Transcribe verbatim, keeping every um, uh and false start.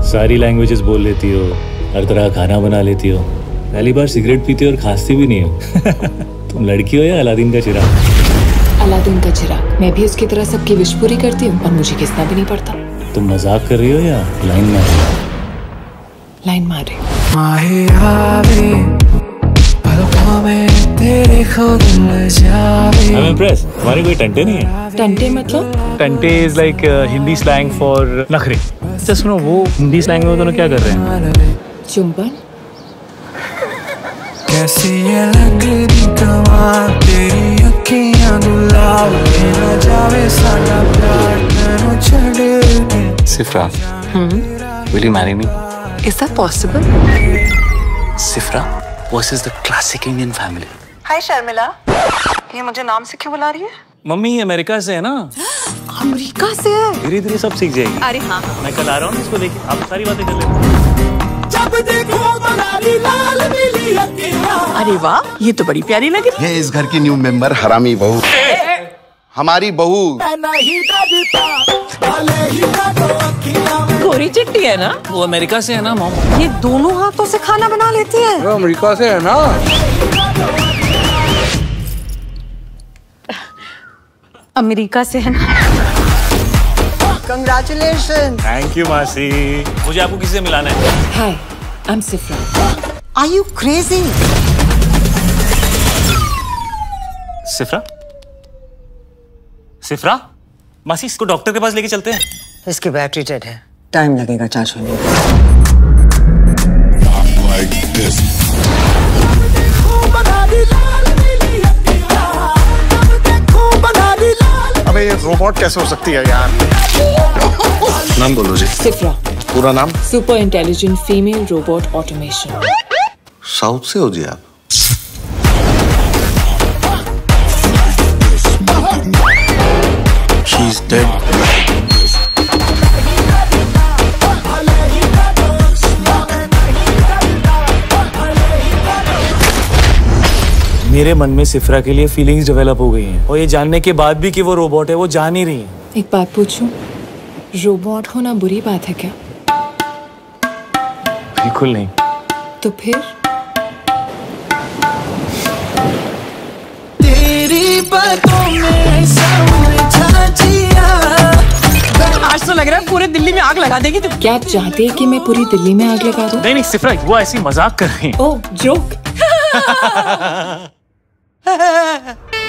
सारी लैंग्वेजेस बोल लेती हो, हर तरह का खाना बना लेती हो, पहली बार सिगरेट पीती हो और खांसती भी नहीं हो। तुम लड़की हो या अलादीन का चिराग? अलादीन का चिराग। मैं भी उसकी तरह सबकी विश पूरी करती हूँ और मुझे घिसना भी नहीं पड़ता। तुम मजाक कर रही हो या लाइन मार रही हो? लाइन मार रही हूँ। I'm impressed. तुम्हारे कोई टंटे नहीं है? टंटे मतलब? टंटे is like Hindi slang for नखरे। अच्छा सुनो, वो हिंदी स्लैंग में दोनों क्या कर रहे हैं? चुंबन। कैसी ये लगदी कमाल तेरी अखियां गुलाब ना जावे साडा प्यार तैनू छड़े। सिफ्रा, will you marry me? Is that possible? सिफ्रा versus the classic Indian family. हाय शर्मिला, ये मुझे नाम से क्यों बुला रही है? मम्मी अमेरिका से है ना? अमेरिका से है? धीरे धीरे सब सीख जाएगी। अरे हाँ, मैं कल आ रहा हूँ, इसको देखिए, आप सारी बातें कर लेते। जब देखो बनाली लाल मिली अखियां। अरे वाह, ये तो बड़ी प्यारी लग रही है। ये इस घर की न्यू मेंबर हरामी बहू, हमारी बहू। गोरी चिट्टी है ना? वो अमेरिका से है ना मॉम? ये दोनों हाथों से खाना बना लेती है। वो अमेरिका से है ना? अमेरिका से है ना? कंग्रेचुलेशन। थैंक यू मासी। मुझे आपको किसी से मिलाना है। Hi, I am Sifra. Are you crazy? Sifra? Sifra? मासी इसको डॉक्टर के पास लेके चलते हैं। इसकी बैटरी डेड है, टाइम लगेगा चार्ज होने में। अबे ये रोबोट कैसे हो सकती है यार? नाम बोलो जी। सिफ्रा। पूरा नाम? Super intelligent female robot automation. South से हो जी आप? She's dead. मेरे मन में सिफ्रा के लिए फीलिंग्स डेवलप हो गई हैं और ये जानने के बाद भी कि वो रोबोट है, वो जान ही रही है। एक बात पूछूं, रोबोट होना बुरी बात है क्या? बिल्कुल नहीं। तो फिर? तेरी बातों में समझा जिया। आज तो लग रहा है पूरे दिल्ली में आग लगा देगी तुम। क्या आप चाहते हैं कि मैं पूरी दिल्ली में आग लगा दूं? नहीं नहीं सिफ्रा, वो ऐसी मजाक कर रही है। Oh, joke.